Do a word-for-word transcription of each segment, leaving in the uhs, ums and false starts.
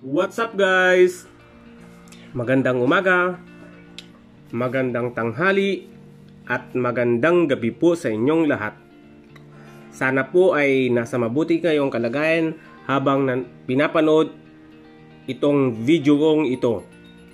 What's up guys? Magandang umaga, magandang tanghali, at magandang gabi po sa inyong lahat. Sana po ay nasa mabuti kayong kalagayan habang pinapanood itong video kong ito.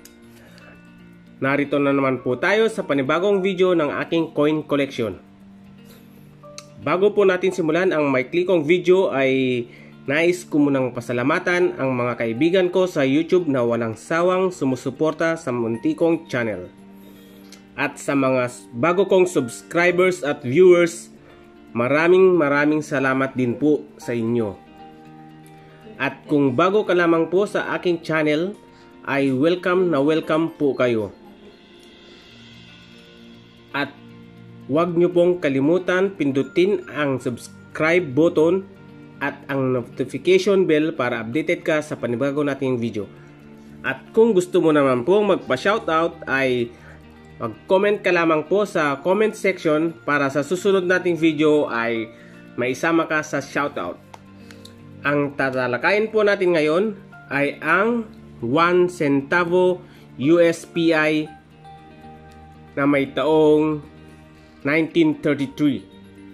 Narito na naman po tayo sa panibagong video ng aking coin collection. Bago po natin simulan ang maikli kong video ay nais ko munang pasalamatan ang mga kaibigan ko sa YouTube na walang sawang sumusuporta sa munti kong channel. At sa mga bago kong subscribers at viewers, maraming maraming salamat din po sa inyo. At kung bago ka lamang po sa aking channel, ay welcome na welcome po kayo. At huwag nyo pong kalimutan pindutin ang subscribe button at ang notification bell para updated ka sa panibago nating video. At kung gusto mo naman po magpa-shoutout ay mag-comment ka lamang po sa comment section para sa susunod nating video ay maisama ka sa shoutout. Ang tatalakayin po natin ngayon ay ang one centavo U S P I na may taong nineteen thirty-three.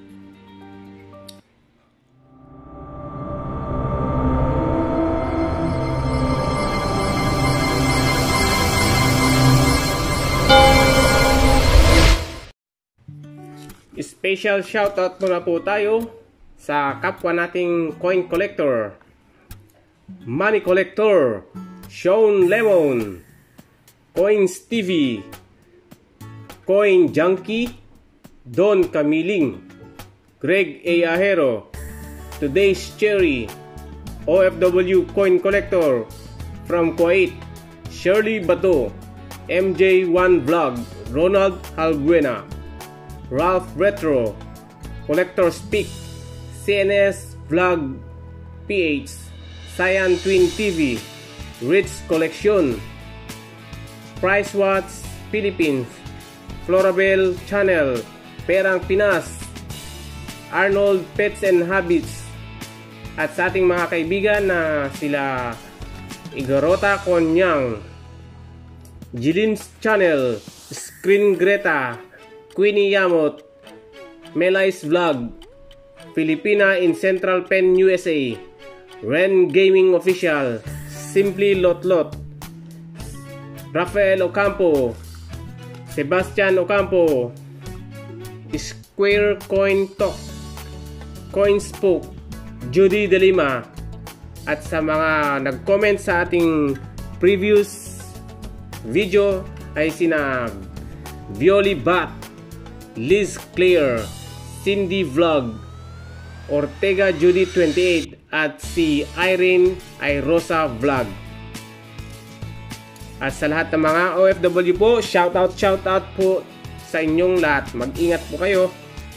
Special shoutout muna po tayo sa kapwa nating coin collector, money collector, Sean Lemon, Coins T V, Coin Junkie, Don Camiling, Greg A. Ahero, Today's Cherry, O F W Coin Collector from Kuwait, Shirley Bato, M J one Vlog, Ronald Halbuena, Ralph Retro, Collector Speak, C N S Vlog P H, Cyan Twin T V, Rich Collection, Price Watch Philippines, Florabel Channel, Perang Pinas, Arnold Pets and Habits, at sa ating mga kaibigan na sila Igorota Konyang, Jilin's Channel, Screen Greta, Queenie Yamot, Melai's Vlog, Filipina in Central Pen U S A, Ren Gaming Official, Simply Lotlot, Rafael Ocampo, Sebastian Ocampo, Square Coin Talk, Coin Spoke, Judy De Lima, at sa mga nag-comment sa ating previous video ay sina Violi Bat, Liz Clear, Cindy Vlog, Ortega Judy twenty-eight, at si Irene Irosa Vlog. At sa lahat ng mga O F W po, shoutout shoutout po sa inyong lahat. Mag-ingat po kayo.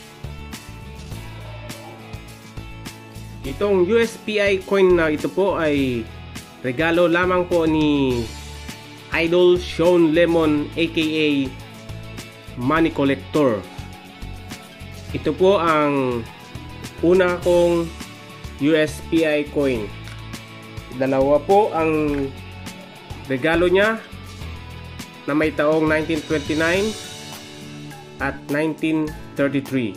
Itong U S P I coin na ito po ay regalo lamang po ni Idol Sean Lemon aka Money Collector. Ito po ang una kong U S P I coin. Dalawa po ang regalo niya na may taong nineteen twenty-nine at nineteen thirty-three.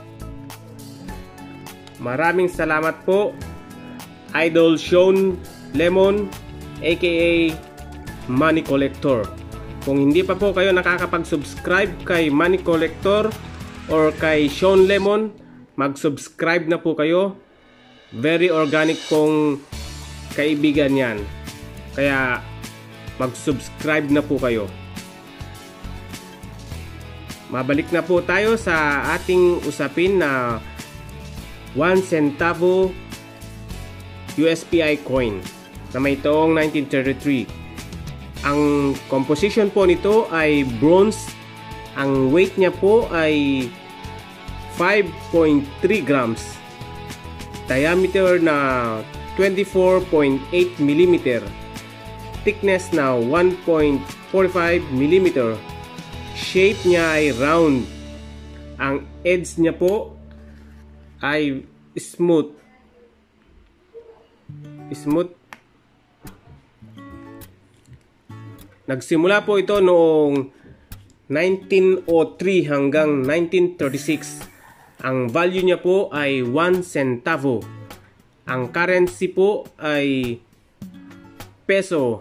Maraming salamat po Idol Sean Lemon aka Money Collector. Kung hindi pa po kayo nakakapag-subscribe kay Money Collector or kay Sean Lemon, mag-subscribe na po kayo. Very organic pong kaibigan yan. Kaya mag-subscribe na po kayo. Mabalik na po tayo sa ating usapin na one centavo U S P I coin na may taong nineteen thirty-three. Ang composition po nito ay bronze. Ang weight niya po ay five point three grams. Diameter na twenty-four point eight millimeter. Thickness na one point four five millimeter. Shape niya ay round. Ang edge niya po ay smooth. Smooth Nagsimula po ito noong nineteen oh three hanggang nineteen thirty-six. Ang value niya po ay one centavo. Ang currency po ay peso.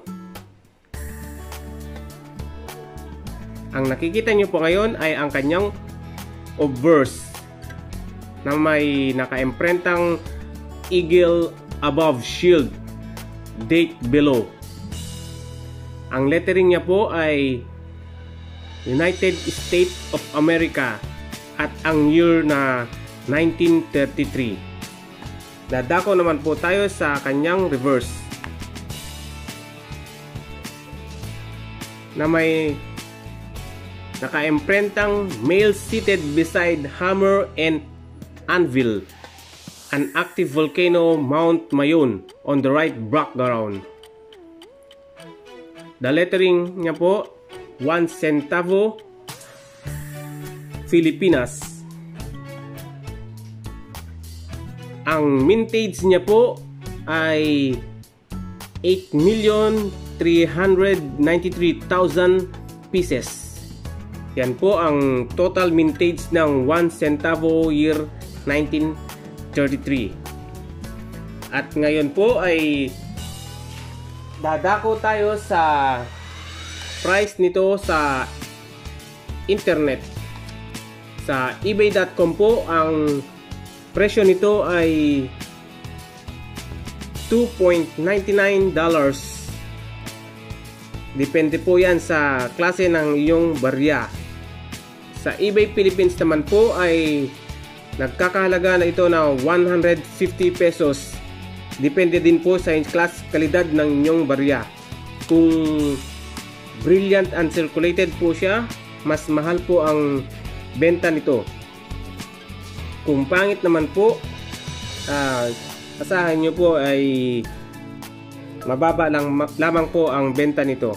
Ang nakikita niyo po ngayon ay ang kanyang obverse na may naka-imprentang eagle above shield, date below. Ang lettering niya po ay United States of America at ang year na nineteen thirty-three. Dadako naman po tayo sa kanyang reverse na may naka-imprentang male seated beside hammer and anvil, an active volcano Mount Mayon on the right background. The lettering niya po, one centavo, Pilipinas. Ang mintage niya po ay eight million three hundred ninety-three thousand pieces. Yan po ang total mintage ng one centavo year nineteen thirty-three. At ngayon po ay dadako tayo sa price nito sa internet. Sa ebay dot com po ang presyo nito ay two point nine nine dollars. Depende po yan sa klase ng iyong barya. Sa eBay Philippines naman po ay nagkakahalaga na ito na one hundred fifty pesos. Depende din po sa class kalidad ng inyong barya. Kung brilliant and circulated po siya, mas mahal po ang benta nito. Kung pangit naman po, uh, asahan nyo po ay mababa lang lamang po ang benta nito.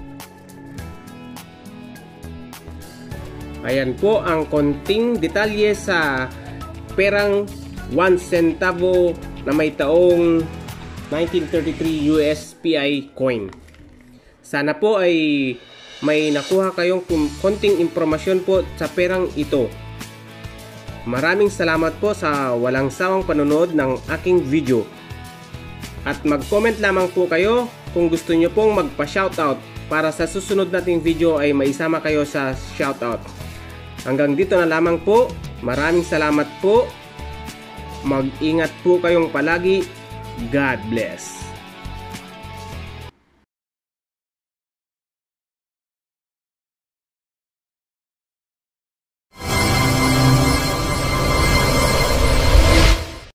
Ayan po ang konting detalye sa perang one centavo na may taong nineteen thirty-three U S P I coin. Sana po ay may nakuha kayong konting impormasyon po sa perang ito. Maraming salamat po sa walang sawang panonood ng aking video. At mag-comment lamang po kayo kung gusto nyo pong magpa-shoutout para sa susunod nating video ay maisama kayo sa shoutout. Hanggang dito na lamang po. Maraming salamat po. Mag-ingat po kayong palagi. God bless.